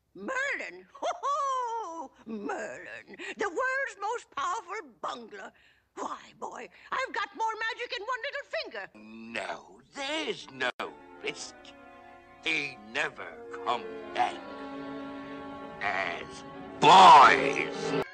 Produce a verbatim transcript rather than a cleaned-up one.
Merlin? Ho-ho! Merlin, the world's most powerful bungler. Why, boy, I've got more magic in one little finger. No, there's no risk. They never come back as boys.